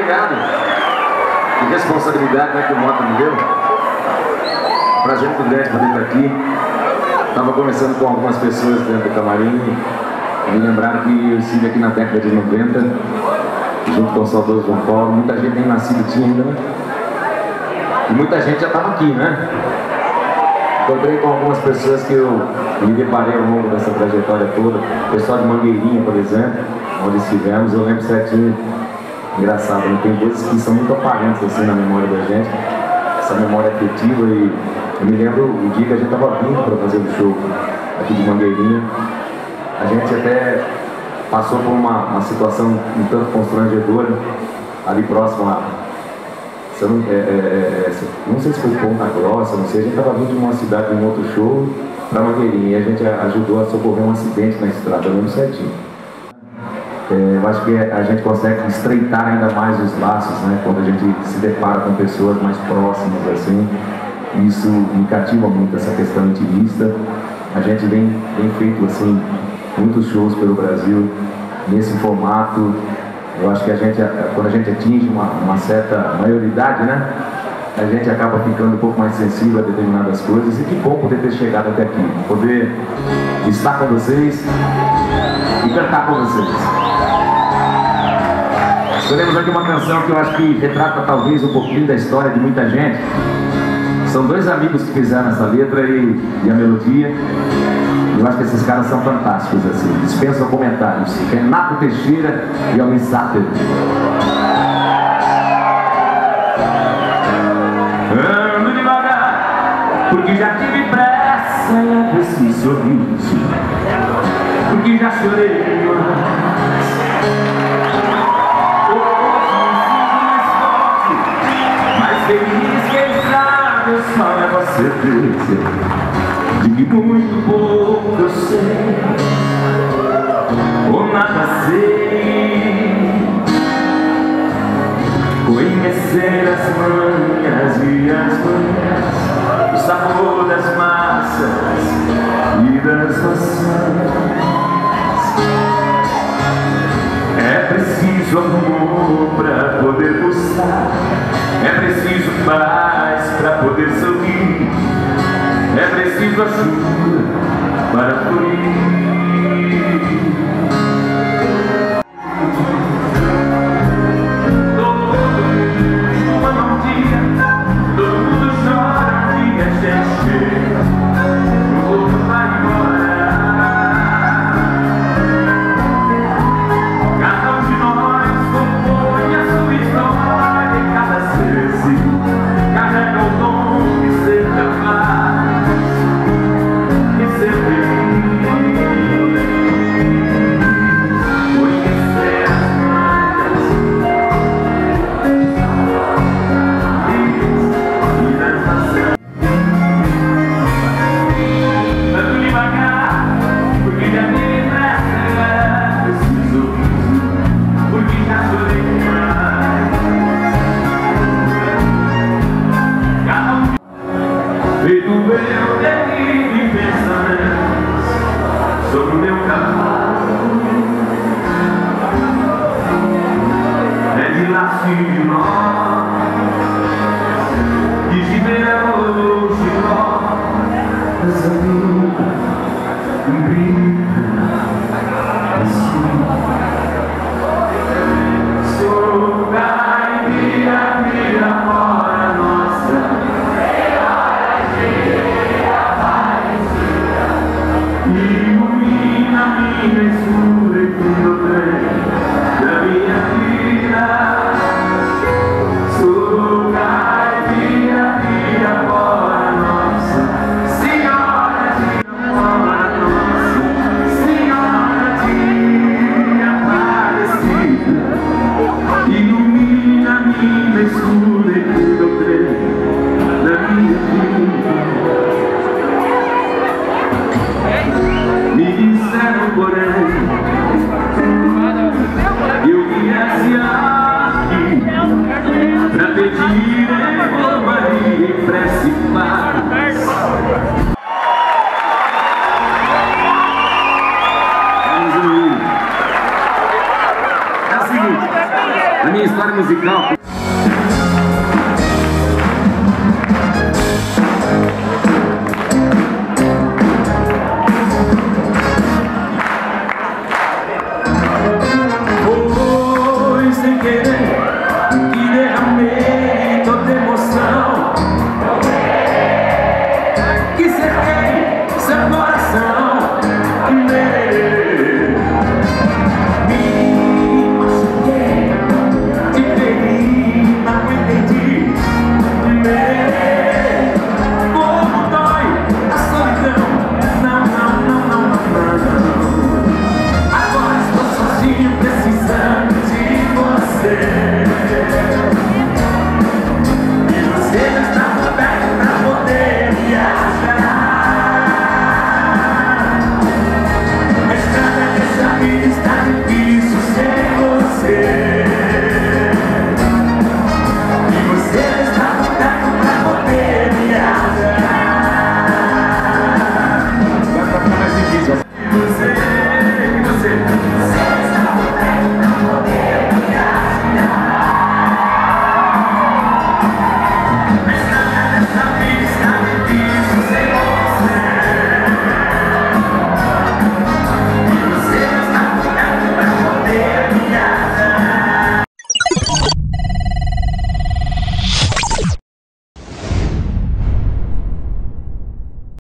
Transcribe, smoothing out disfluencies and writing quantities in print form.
obrigado. Que responsabilidade, né, que o Mota me deu. Prazer muito grande poder estar aqui. Estava conversando com algumas pessoas dentro do camarim e me lembraram que eu estive aqui na década de 90, junto com o saudoso João Paulo. Muita gente nem nascido tinha ainda, né? E muita gente já estava aqui, né? Encontrei com algumas pessoas que eu me deparei ao longo dessa trajetória toda. O pessoal de Mangueirinha, por exemplo, onde estivemos, eu lembro certinho. Engraçado, né? Tem coisas que são muito aparentes assim na memória da gente, essa memória afetiva. E eu me lembro o dia que a gente estava vindo para fazer o show aqui de Mangueirinha. A gente até passou por uma situação um tanto constrangedora ali próximo a... não sei se foi Ponta Grossa, não sei, a gente estava vindo de uma cidade, de um outro show para Mangueirinha, e a gente ajudou a socorrer um acidente na estrada, eu lembro certinho. Eu acho que a gente consegue estreitar ainda mais os laços, né, quando a gente se depara com pessoas mais próximas, assim. Isso me cativa muito, essa questão intimista. A gente vem feito, assim, muitos shows pelo Brasil, nesse formato. Eu acho que quando a gente atinge uma certa maioridade, né, a gente acaba ficando um pouco mais sensível a determinadas coisas. E que bom poder ter chegado até aqui, poder estar com vocês e cantar com vocês. Escolhemos aqui uma canção que eu acho que retrata talvez um pouquinho da história de muita gente. São dois amigos que fizeram essa letra e a melodia. Eu acho que esses caras são fantásticos, assim, dispensam comentários. Renato Teixeira e Almir Sater. Ando devagar, porque já tive pressa e é preciso sorriso, porque já chorei demais. Feliz quem sabe, eu só levo a certeza de que muito pouco eu sei, ou nada sei. Conhecer as manhas e as manhãs, o sabor das massas e das maçãs. É preciso amor para poder gostar, é preciso paz para poder sorrir, é preciso a chuva para florir. Feito meu terrível de pensamentos sobre o meu cavalo, é de laço e de nó, de gibel, giló, essa luta brinca assim. Sou caipira fora nossa, ilumina minha escura e tudo bem da minha vida. musical.